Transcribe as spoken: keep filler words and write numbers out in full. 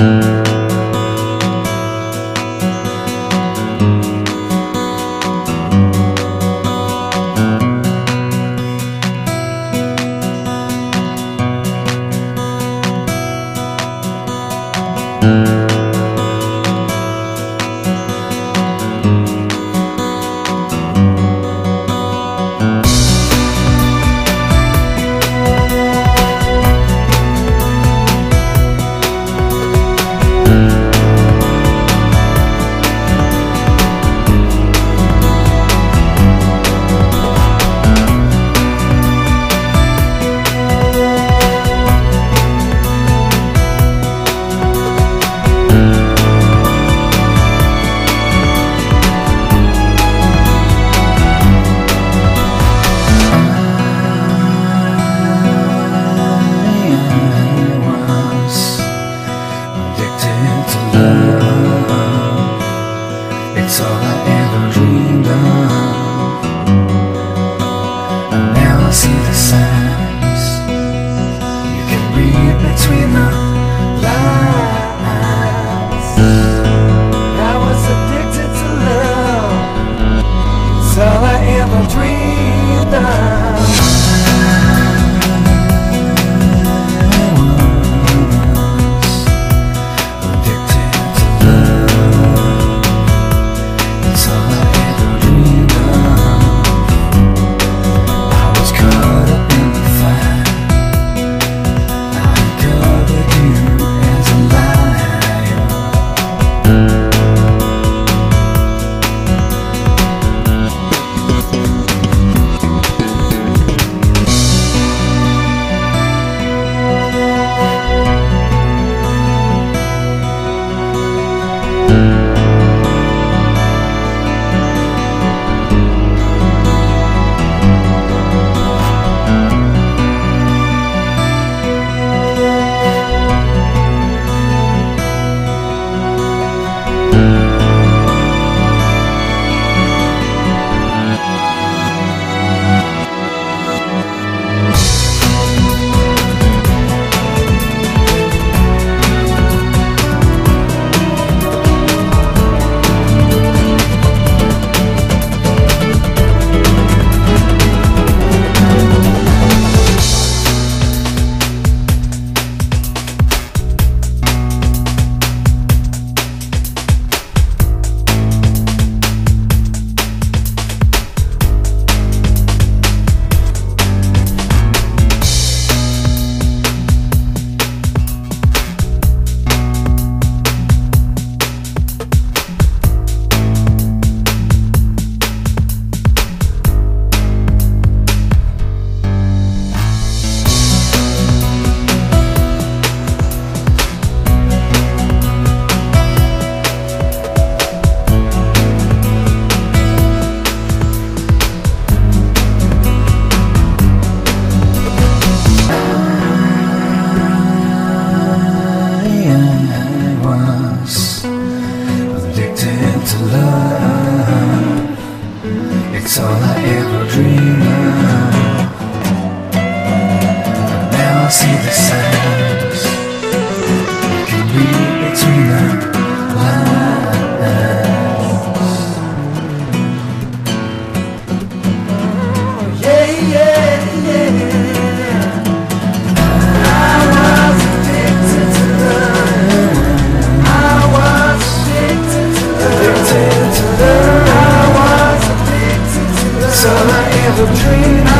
It's all I ever dreamed of. And now I see the signs. You can read between the lines. I was addicted to love. It's all I ever dreamed of. It's all I ever dreamed of. But now I see the signs. You can read between the lines. Oh, yeah, yeah, yeah. I was addicted to love. I was addicted to love. Addicted to love. It's all I ever dreamed of.